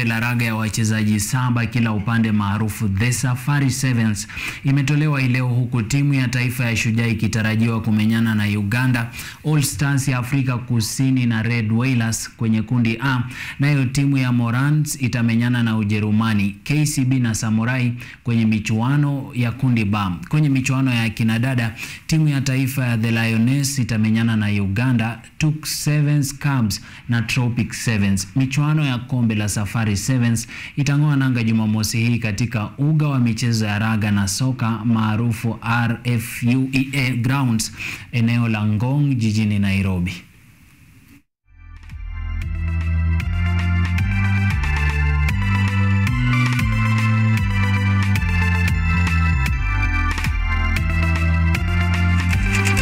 kombe la raga ya wachezaji 7 kila upande maarufu The Safari 7's imetolewa leo, huku timu ya taifa ya Shujaa ikitarajiwa kumenyana na Uganda, All Stars ya Afrika Kusini na Red Whalers kwenye kundi A, nayo timu ya Morans itamenyana na Ujerumani, KCB na Samurai kwenye michuano ya kundi B. Kwenye michuano ya kinadada, timu ya taifa ya The Lioness itamenyana na Uganda, Tuk 7's Cubs na Tropic 7's. Michuano ya kombe la Safari 7's itang'oa nanga Jumamosi hii katika uga wa michezo ya raga na soka maarufu RFUEA Grounds eneo la Ngong jijini Nairobi.